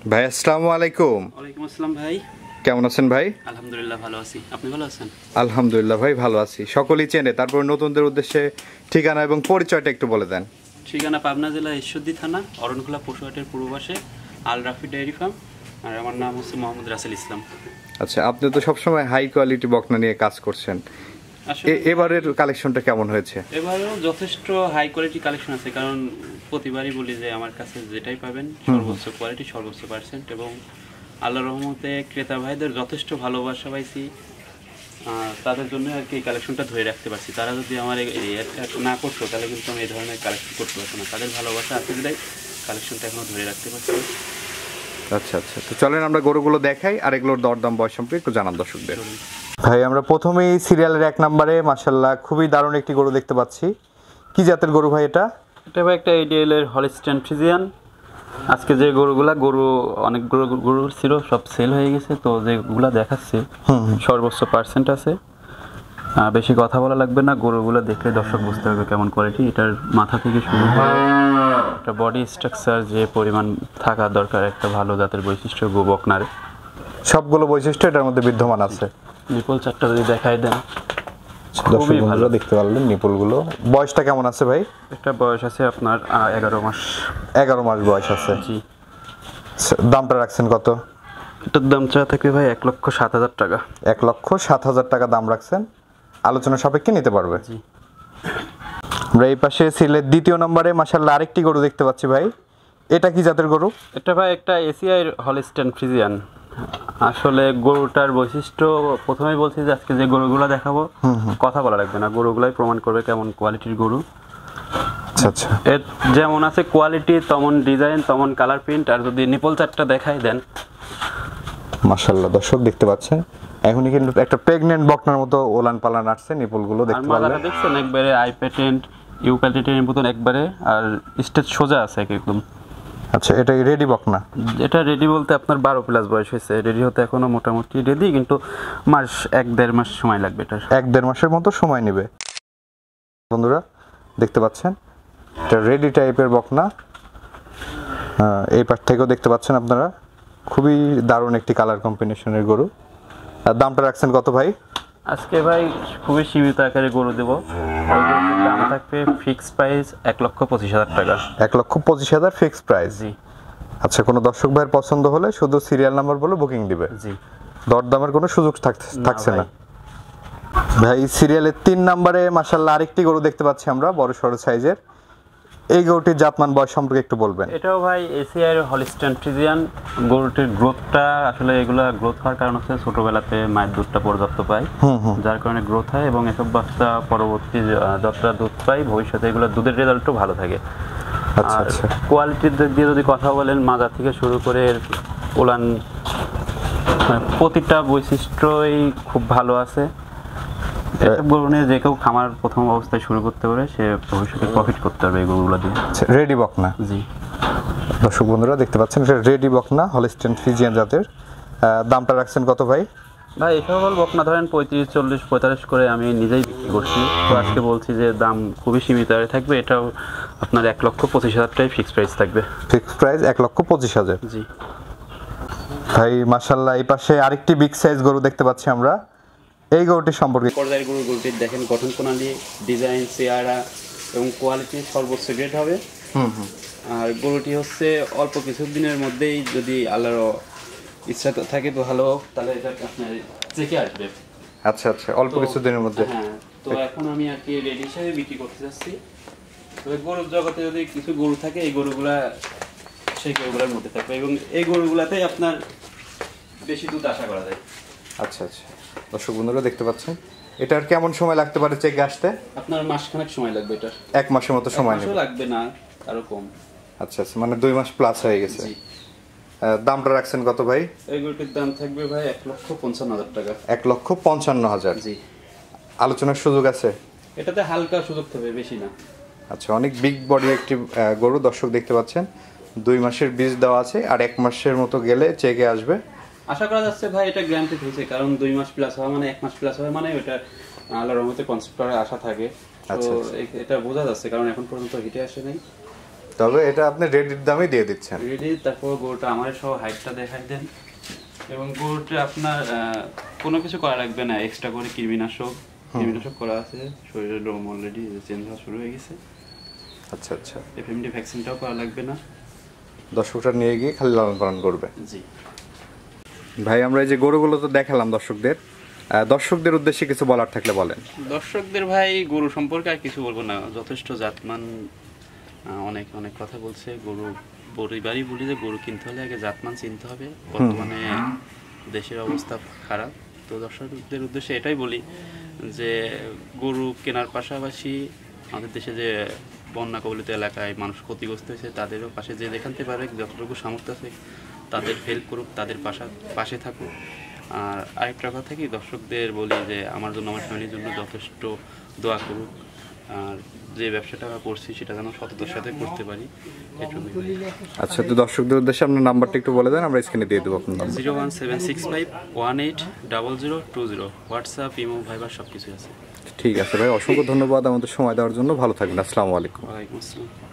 ভাই আসসালামু আলাইকুম। ওয়ালাইকুম আসসালাম ভাই। কেমন আছেন ভাই? আলহামদুলিল্লাহ ভালো আছি, আপনি ভালো আছেন? আলহামদুলিল্লাহ ভাই ভালো আছি। সকলেই চেনে, তারপর নতুনদের উদ্দেশ্যে ঠিকানা এবং পরিচয়টা একটু বলে দেন। ঠিকানা পাবনা জেলা ঈশ্বরদী থানা, অরণখোলা পশুহাটের পূর্ব পাশে, আল রাফি ডেয়ারি ফার্ম। আর আমার নাম হচ্ছে মোহাম্মদ রাসেল ইসলাম। আচ্ছা, আপনি তো সবসময় হাই কোয়ালিটি বকনা নিয়ে কাজ করছেন, এবারের কালেকশনটা কেমন হয়েছে? এবারেও যথেষ্ট হাই কোয়ালিটি কালেকশন আছে, কারণ প্রতিবারই বলি যে আমার কাছে যেটাই পাবেন সর্বোচ্চ কোয়ালিটি, সর্বোচ্চ পার্সেন্ট, এবং আল্লাহর রহমতে ক্রেতা ভাইদের যথেষ্ট ভালোবাসা পাইছি। তাদের জন্য আর কি এই কালেকশনটা ধরে রাখতে পারছি। তারা যদি আমার না করতো তাহলে কিন্তু আমি এই ধরনের কালেকশন করতে পারতাম না। তাদের ভালোবাসা আছে বিধায় কালেকশনটা এখনো ধরে রাখতে পারছি। আচ্ছা আচ্ছা, তো চলেন আমরা গরুগুলো দেখাই আর এগুলোর দরদাম বয়স সম্পর্কে একটু জানান দর্শকদের। ভাই আমরা প্রথমেই সিরিয়ালের 1 নম্বরে মাশাআল্লাহ খুবই দারুণ একটি গরু দেখতে পাচ্ছি। কি জাতের গরু ভাই এটা? এটা ভাই একটা এডিএল এর হলিস্টাইন ফ্রিজিয়ান। আজকে যে গরু অনেক গরু ছিল, সব সেল হয়ে গেছে, তো যেগুলা দেখাচ্ছি সর্বোচ্চ পার্সেন্ট আছে। বেশি কথা বলা লাগবে না, গরুগুলো দেখলে দর্শক বুঝতে পারবে কেমন কোয়ালিটি। এটার মাথা থেকে শুরু করে একটা বডি স্ট্রাকচার যে পরিমাণ থাকা দরকার একটা ভালো জাতের বৈশিষ্ট্য বকনার, সবগুলো বৈশিষ্ট্য এটার মধ্যে বিদ্যমান আছে। নিপল চারটা যদি দেখাই দেন, খুবই ভালো দেখতে পারলেন নিপলগুলো। বয়সটা কেমন আছে ভাই? একটা বয়স আছে আপনার 11 মাস। 11 মাস বয়স আছে। জি। দামটা রাখছেন কত? এটার দাম চা থাকবে ভাই 1,07,000 টাকা। 1,07,000 টাকা দাম রাখছেন, আলোচনা সাপেক্ষে নিতে পারবে। জি। আমরা এই পাশে সিলের 2 নম্বরে মাশাআল্লাহ আরেকটি গরু দেখতে পাচ্ছি ভাই। এটা কি জাতের গরু? এটা ভাই একটা এসিআই হলিস্টাইন ফ্রিজিয়ান। আসলে গরুটার বৈশিষ্ট্য প্রথমেই বলছি যে আজকে যে গরুগুলো দেখাবো কথা বলা লাগবে না, গরুগুলাই প্রমাণ করবে কেমন কোয়ালিটির গরু। আচ্ছা আচ্ছা, এর যেমন আছে কোয়ালিটি, তেমন ডিজাইন, তেমন কালার প্রিন্ট। আর যদি নিপল চারটা দেখাই দেন, মাশাআল্লাহ দর্শক দেখতে পাচ্ছেন এখনই কিন্তু একটা প্রেগন্যান্ট বকনার মতো ওলান পালান আসছে। নিপলগুলো দেখতে পারলেন, মাথাটা দেখছেন একবারে আই প্যাটেন্ট ইউক্যালিপটাসের মতন একবারে, আর স্টেজ সোজা আছে একদম। আচ্ছা, এটা রেডি বকনা? এটা রেডি বলতে আপনার 12+ বয়স হয়েছে, রেডি হতে এখনো মোটামুটি রেডি, কিন্তু মাস 1-1.5 মাস সময় লাগবে। এটার 1-1.5 মাসের মতো সময় নেবে। বন্ধুরা দেখতে পাচ্ছেন এটা রেডি টাইপের বকনা। এই পাশ থেকেও দেখতে পাচ্ছেন আপনারা, খুবই দারুণ একটি কালার কম্বিনেশনের গরু। আর দামটা রাখছেন কত ভাই? আজকে ভাই খুবই সীমিত আকারে গরু দেবো, দাম থাকবে ফিক্সড প্রাইস 1,25,000 টাকা। 1,25,000 ফিক্সড প্রাইস? জি। আচ্ছা, কোনো দর্শক ভাইয়ের পছন্দ হলে শুধু সিরিয়াল নাম্বার বলে বুকিং দিবে? জি। দরদামের কোনো সুযোগ থাকছে না ভাই। সিরিয়ালের 3 নম্বরে মাশাআল্লাহ আরেকটি গরু দেখতে পাচ্ছি আমরা, বড় সরো সাইজের। এই গরুটির জাতমান বয়স সম্পর্কে একটু বলবেন। এটাও ভাই এসিআই হলিস্টাইন ফ্রিজিয়ান। গরুটির গ্রোথটা আসলে এগুলা গ্রোথ হওয়ার কারণ হচ্ছে ছোটবেলাতে মায়ের দুধটা পর্যাপ্ত পায়, যার কারণে গ্রোথ হয়, এবং এসব বাচ্চা পরবর্তী যতটা দুধ পায় ভবিষ্যতে এগুলো দুধের রেজাল্টও ভালো থাকে। আচ্ছা আচ্ছা, কোয়ালিটির দিক দিয়ে যদি কথা বলেন, মাজা থেকে শুরু করে ওলান প্রতিটা বৈশিষ্ট্যই খুব ভালো আছে। এসব গরু নিয়ে যে কেউ খামার প্রথম অবস্থায় শুরু করতে পারে, সে ভবিষ্যতে প্রফিট করতে পারবে এই গরুগুলো দিয়ে। রেডি বকনা? জি। দর্শক বন্ধুরা দেখতে পাচ্ছেন এটা রেডি বকনা, হলিস্টাইন ফ্রিজিয়ান জাতের। দামটা রাখছেন কত ভাই? ভাই এই সকল বকনা ধরেন 35, 40, 45 করে আমি নিজেই বিক্রি করছি। তো আজকে বলছি যে দাম খুবই সীমিত থাকবে। এটাও আপনার 1,25,000 টাকায় ফিক্সড প্রাইস থাকবে। Fixed price 1,25,000? জি। ভাই মাশাআল্লাহ এই পাশে আরেকটি বিগ সাইজ গরু দেখতে পাচ্ছি আমরা। এই গরুটির সম্পর্কে পর্যায়ের গরুটির দেখেন গঠন প্রণালী, ডিজাইন, চেহারা এবং কোয়ালিটি সর্বোচ্চ গ্রেড হবে। আর গরুটি হচ্ছে অল্প কিছু দিনের মধ্যেই, যদি আল্লাহর ইচ্ছা থাকে তো ভালো, তাহলে এটা আপনার চেকে আসবে। আচ্ছা আচ্ছা, অল্প কিছু দিনের মধ্যে? হ্যাঁ। তো এখন আমি আর কি রেডি হিসেবে বিক্রি করতে যাচ্ছি। তবে গরুর জগতে যদি কিছু গরু থাকে, এই গরুগুলা সেই গরুগুলোর মধ্যে থাকবে, এবং এই গরুগুলাতেই আপনার বেশি দুধ আশা করা যায়। আচ্ছা আচ্ছা, দর্শক বন্ধুরা দেখতে পাচ্ছেন এটার কেমন সময় লাগতে পারে চেকে আসতে? আপনার মাসখানেক সময় লাগবে। এটার 1 মাসের মতো সময় নেবে? লাগবে না, আরো কম। আচ্ছা আচ্ছা, মানে 2 মাস প্লাস হয়ে গেছে। দামটা রাখছেন কত ভাই? এই গরুটির দাম থাকবে ভাই 1,55,000 টাকা। 1,55,000? জি। আলোচনার সুযোগ আছে? এটাতে হালকা সুযোগ থাকবে, বেশি না। আচ্ছা, অনেক বিগ বডি একটি গরু দর্শক দেখতে পাচ্ছেন। 2 মাসের বীজ দেওয়া আছে, আর 1 মাসের মতো গেলে চেকে আসবে। আশা করা যাচ্ছে ভাই এটা গ্যারান্টেড হয়েছে, কারণ 2 মাস প্লাস হওয়া মানে 1 মাস প্লাস হওয়া মানে ওটা আল্লাহর রহমতে কনসেপ্ট করার আশা থাকে। তো এটা বোঝা যাচ্ছে, কারণ এখন পর্যন্ত হিটে আসে নাই। তবে এটা আপনি রেডির দামে দিয়ে দিচ্ছেন। রেডি। তারপর গরুটা আমার সহ হাইটটা দেখাই দেন। এবং গরুটা আপনার কোনো কিছু করা লাগবে না, এক্সট্রা করে কৃমিনাশক করা আছে। শরীরের লোম অলরেডি চেঞ্জ হওয়া শুরু হয়ে গেছে। আচ্ছা আচ্ছা, এফএমডি ভ্যাকসিনটাও করা লাগবে না। দর্শকরা নিয়ে গিয়ে খালি লালন পালন করবে। জি ভাই, আমরা এই যে গরুগুলো তো দেখালাম দর্শকদের উদ্দেশ্যে কিছু বলার থাকলে বলেন। দর্শকদের ভাই, গরু সম্পর্কে আর কিছু বলবো না, যথেষ্ট জাতমান। অনেক অনেক কথা বলছে। পরিবারই বলি যে গরু কিনতে হলে আগে জাতমান চিনতে হবে। বর্তমানে দেশের অবস্থা খারাপ। তো দর্শকদের উদ্দেশ্যে এটাই বলি যে গরু কেনার পাশাপাশি আমাদের দেশে যে বন্যা কবলিত এলাকায় মানুষ ক্ষতিগ্রস্ত হয়েছে তাদেরও পাশে যে দেখাতে পারে, যতটুকু সামর্থ্য আছে তাদের হেল্প করুক, তাদের পাশে থাকুক। আর আরেকটা কথা কি, দর্শকদের বলি যে আমার জন্য, আমার ফ্যামিলির জন্য যথেষ্ট দোয়া করুক। আর যে ব্যবসাটা করছি সেটা যেন সততার সাথে করতে পারি, এটুকুই। আচ্ছা, তো দর্শকদের উদ্দেশ্যে আপনার নাম্বারটা একটু বলে দেন, আমরা স্ক্রিনে দিয়ে দেবো আপনার নাম্বার। 01765180020। হোয়াটসঅ্যাপ, ইমো, ভাইবার সব কিছুই আছে। ঠিক আছে ভাই, অসংখ্য ধন্যবাদ আমাদের সময় দেওয়ার জন্য। ভালো থাকবেন। আসসালামু আলাইকুম। ওয়ালাইকুম আসসালাম।